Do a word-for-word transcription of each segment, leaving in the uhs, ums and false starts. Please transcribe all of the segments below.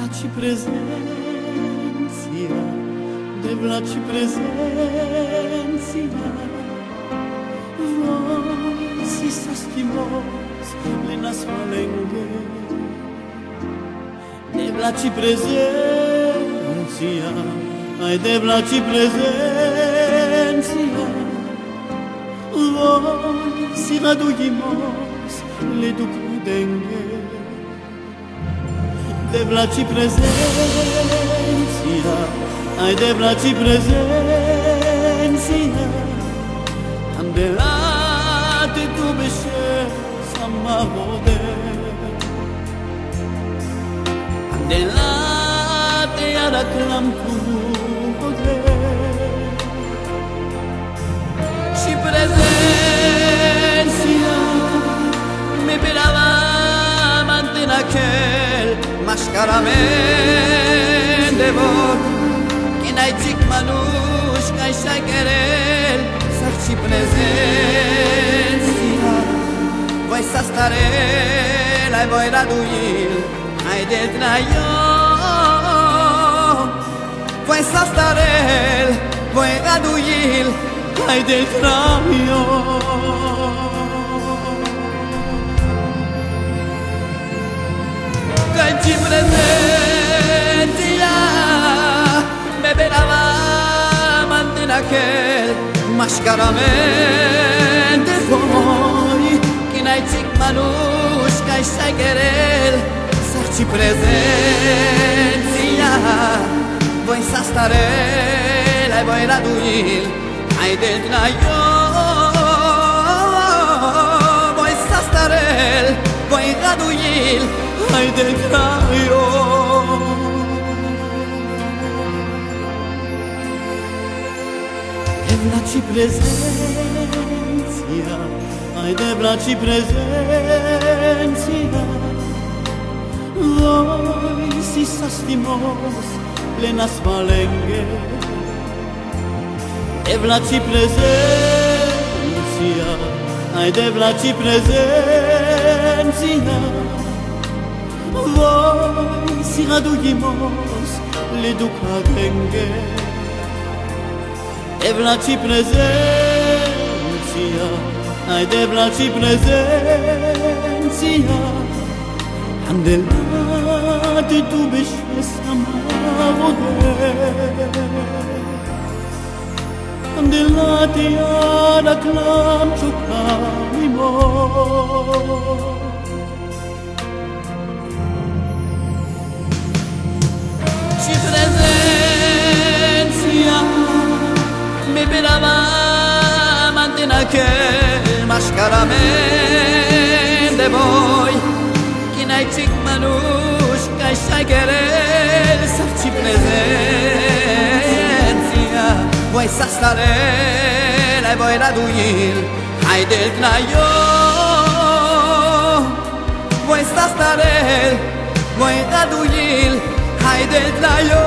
Devlaci prezencija, devlaci prezencija, voi si sastimos le nas malenge. Devlaci prezencija, ai devlaci prezencija, voi si radujimos le ducudenge. Devlaci prezencija, ai devlaci prezencija, andelate tu beshe samarode, andelate araklam kude, și prezenția me belava mantena aquel mascaramento de vot que nai tic manush kai shakerel sarchi prezenția voi sa starel ai voi raduil ai de traio voi sa starel voi raduil ai de traio ci presentia me belava mantena aquel mascaramento voi que nai tic manush kai shakerel sarchi presentia voi sa starel ai voi raduil ai de traio voi sa starel voi raduil ai de traio. Devlaci prezenția, ai devlaci prezenția, voi si sastimos le nas malenge. Devlaci prezenția, ai devlaci prezenția, voi si radujimos le ducadenge. Devlaci prezenția, ai devlaci prezenția, andelate tu beshe samarode, andelate araklam chuklamimo. Me belava mantena aquel mascaramento de voi que nai tic manush kai shakerel sarchi prezenția voi sa starel ai voi raduil ai del traio voi sa starel voi raduil ai del traio.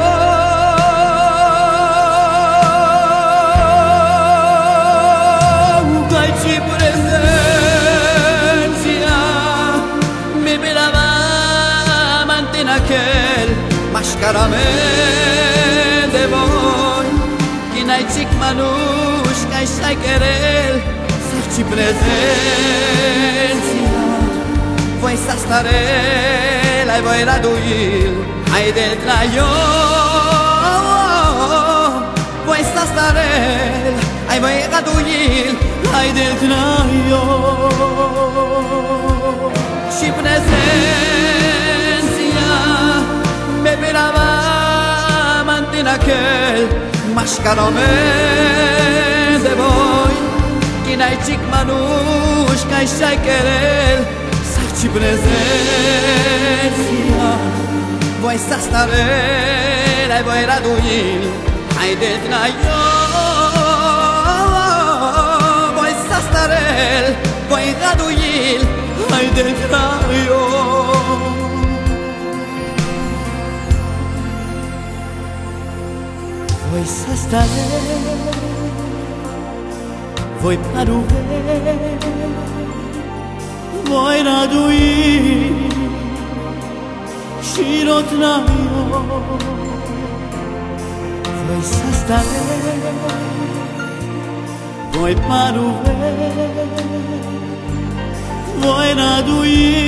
Aquel mascaramento de voi que nai tic manush kai shakerel sarchi prezenția voi sa starel ai voi raduil ai de traio voi sa starel ai voi raduil ai de traio și prezenția me belava mantena aquel mascaramento de voi que nai tic manush kai shakerel sarchi prezenția voi sa starel ai voi raduil ai de traio voi sa starel voi raduil ai de traio. Voi sa starel, voi parure, voi radui shirotnayo Voi sastare Voi paruve Voi nadui